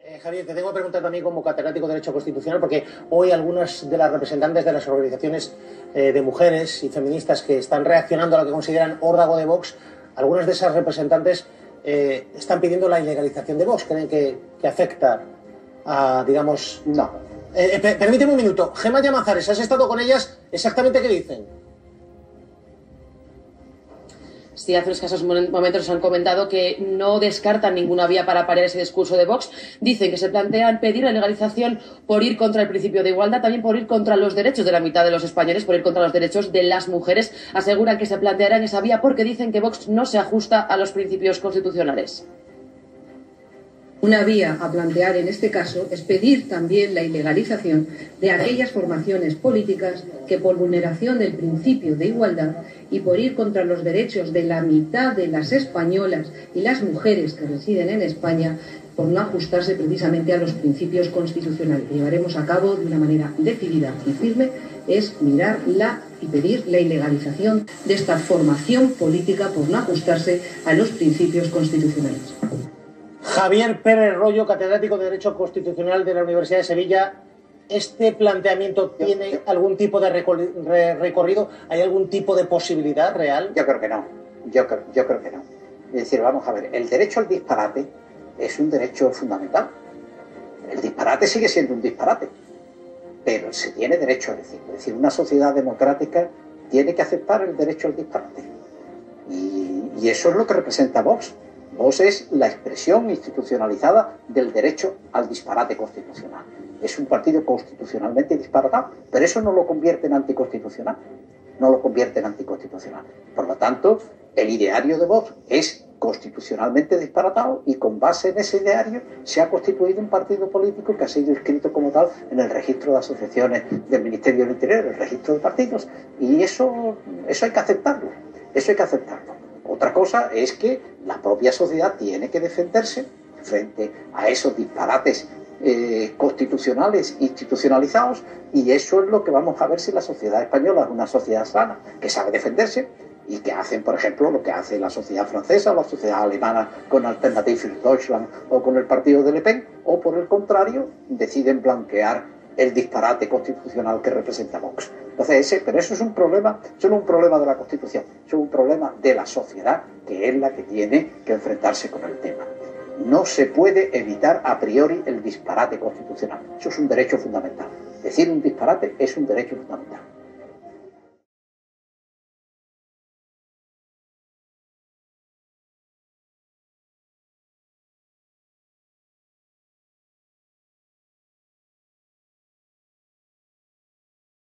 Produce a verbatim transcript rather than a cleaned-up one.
Eh, Javier, te tengo que preguntar también como catedrático de Derecho Constitucional, porque hoy algunas de las representantes de las organizaciones eh, de mujeres y feministas que están reaccionando a lo que consideran órdago de Vox, algunas de esas representantes eh, están pidiendo la ilegalización de Vox. Creen que, que afecta a, digamos... No. Eh, eh, permíteme un minuto. Gemma Llamazares, ¿has estado con ellas? ¿Exactamente qué dicen? Sí, hace unos escasos momentos han comentado que no descartan ninguna vía para parar ese discurso de Vox. Dicen que se plantean pedir la legalización por ir contra el principio de igualdad, también por ir contra los derechos de la mitad de los españoles, por ir contra los derechos de las mujeres. Aseguran que se plantearán esa vía porque dicen que Vox no se ajusta a los principios constitucionales. Una vía a plantear en este caso es pedir también la ilegalización de aquellas formaciones políticas que, por vulneración del principio de igualdad y por ir contra los derechos de la mitad de las españolas y las mujeres que residen en España, por no ajustarse precisamente a los principios constitucionales. Llevaremos a cabo de una manera decidida y firme es mirarla y pedir la ilegalización de esta formación política por no ajustarse a los principios constitucionales. Javier Pérez Royo, catedrático de Derecho Constitucional de la Universidad de Sevilla. ¿Este planteamiento tiene algún tipo de recorrido? ¿Hay algún tipo de posibilidad real? Yo creo que no. Yo creo, yo creo que no. Es decir, vamos a ver, el derecho al disparate es un derecho fundamental. El disparate sigue siendo un disparate, pero se tiene derecho a decirlo. Es decir, una sociedad democrática tiene que aceptar el derecho al disparate. Y, y eso es lo que representa Vox. Vox es la expresión institucionalizada del derecho al disparate constitucional. Es un partido constitucionalmente disparatado, pero eso no lo convierte en anticonstitucional. No lo convierte en anticonstitucional. Por lo tanto, el ideario de Vox es constitucionalmente disparatado y con base en ese ideario se ha constituido un partido político que ha sido inscrito como tal en el registro de asociaciones del Ministerio del Interior, el registro de partidos, y eso, eso hay que aceptarlo. Eso hay que aceptarlo. Otra cosa es que la propia sociedad tiene que defenderse frente a esos disparates eh, constitucionales institucionalizados, y eso es lo que vamos a ver si la sociedad española es una sociedad sana, que sabe defenderse y que hacen, por ejemplo, lo que hace la sociedad francesa o la sociedad alemana con Alternative für Deutschland o con el partido de Le Pen, o por el contrario, deciden blanquear el disparate constitucional que representa Vox. Entonces, ese, pero eso es un problema, eso no es un problema de la Constitución, eso es un problema de la sociedad, que es la que tiene que enfrentarse con el tema. No se puede evitar a priori el disparate constitucional. Eso es un derecho fundamental. Decir un disparate es un derecho fundamental.